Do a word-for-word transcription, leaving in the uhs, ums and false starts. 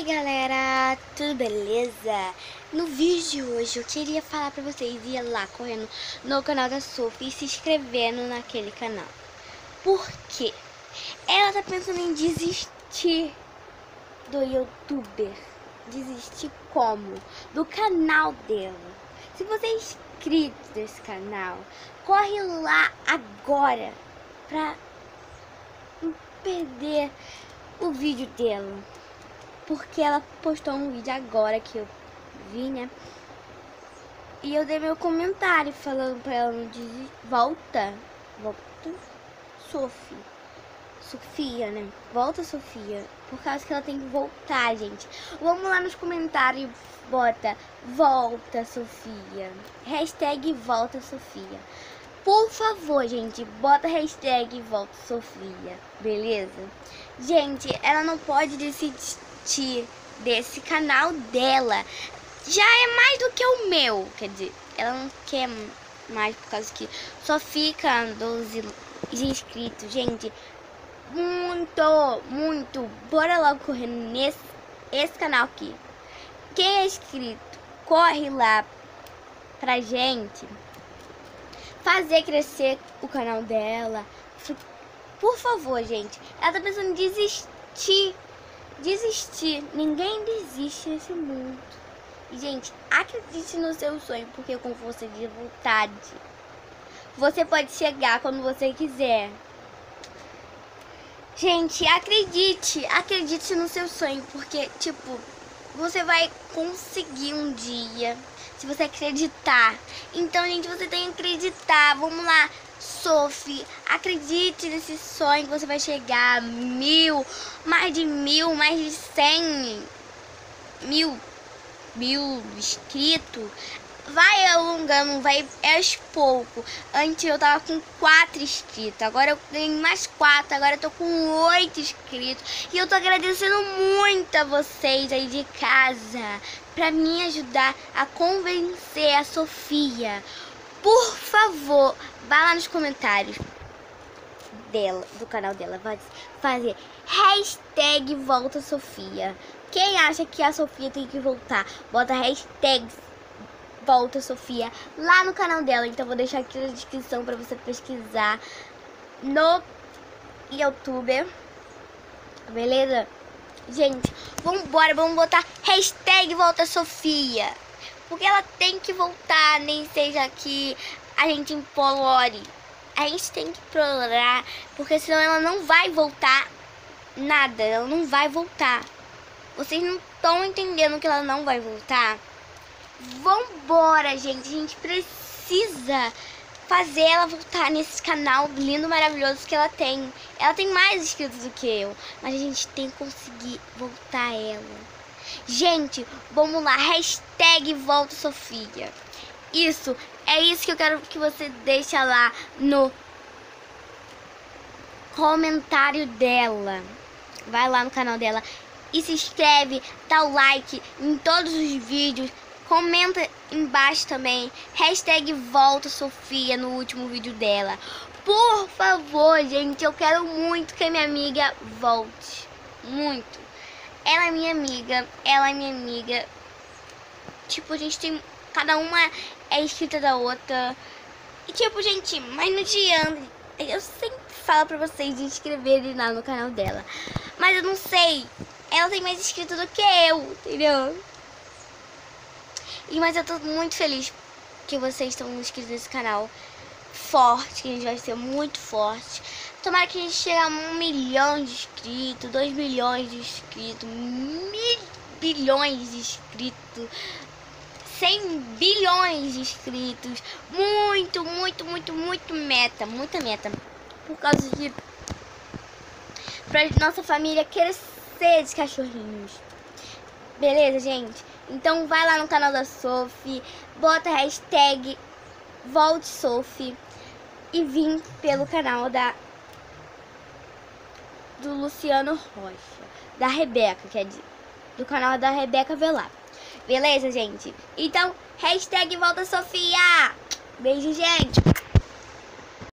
Galera, tudo beleza? No vídeo de hoje eu queria falar pra vocês ir lá correndo no canal da Sophie e se inscrevendo naquele canal. Por quê? Ela tá pensando em desistir do youtuber. Desistir como? Do canal dela. Se você é inscrito nesse canal, corre lá agora pra não perder o vídeo dela. Porque ela postou um vídeo agora que eu vi, né? E eu dei meu comentário falando pra ela não desistir. Volta. Volta. Sophie. Sofia, né? Volta, Sofia. Por causa que ela tem que voltar, gente. Vamos lá nos comentários. Bota. Volta, Sofia. Hashtag volta, Sofia. Por favor, gente, bota hashtag volta, Sofia. Beleza? Gente, ela não pode desistir desse canal dela. Já é mais do que o meu. Quer dizer, ela não quer mais por causa que só fica doze inscritos. Gente, muito, muito. Bora logo correr nesse esse canal aqui. Quem é inscrito, corre lá pra gente fazer crescer o canal dela. Por favor, gente. Ela tá pensando em desistir. Desistir. Ninguém desiste nesse mundo. E, gente, acredite no seu sonho, porque com força de vontade você pode chegar quando você quiser. Gente, acredite. Acredite no seu sonho, porque, tipo, você vai conseguir um dia, se você acreditar. Então, gente, você tem que acreditar. Vamos lá, Sophie, acredite nesse sonho que você vai chegar a mil, mais de mil, mais de cem mil, mil inscritos. Vai alongando, vai aos poucos. Antes eu tava com quatro inscritos, agora eu tenho mais quatro, agora eu tô com oito inscritos. E eu tô agradecendo muito a vocês aí de casa pra me ajudar a convencer a Sofia. Por favor, vá lá nos comentários dela, do canal dela, vai fazer hashtag volta Sofia. Quem acha que a Sofia tem que voltar, bota hashtag volta Sofia lá no canal dela. Então vou deixar aqui na descrição pra você pesquisar no YouTube. Beleza? Gente, vambora, vamos botar hashtag volta Sofia. Porque ela tem que voltar, nem seja que a gente implore. A gente tem que implorar, porque senão ela não vai voltar nada. Ela não vai voltar. Vocês não estão entendendo que ela não vai voltar? Vambora, gente. A gente precisa fazer ela voltar nesse canal lindo, maravilhoso que ela tem. Ela tem mais inscritos do que eu, mas a gente tem que conseguir voltar ela. Gente, vamos lá, hashtag volta Sofia. Isso, é isso que eu quero que você deixe lá no comentário dela. Vai lá no canal dela e se inscreve, dá o like em todos os vídeos. Comenta embaixo também, hashtag volta Sofia no último vídeo dela. Por favor, gente, eu quero muito que a minha amiga volte. Muito. Ela é minha amiga, ela é minha amiga. Tipo, a gente tem... Cada uma é inscrita da outra. E tipo, gente, mas não adianta. Eu sempre falo pra vocês de inscreverem lá no canal dela. Mas eu não sei. Ela tem mais inscritos do que eu, entendeu? E, mas eu tô muito feliz que vocês estão inscritos nesse canal. Forte, que a gente vai ser muito forte. Tomara que a gente chegue a um milhão de inscritos, dois milhões de inscritos, mil bilhões de inscritos, cem bilhões de inscritos. Muito, muito, muito, muito meta, muita meta. Por causa de... pra nossa família crescer de cachorrinhos. Beleza, gente? Então vai lá no canal da Sophie, bota a hashtag volte Sophie e vim pelo canal da do Luciano Rocha, da Rebeca, quer dizer, do canal da Rebeca Velar. Beleza, gente? Então, hashtag volta Sofia. Beijo, gente.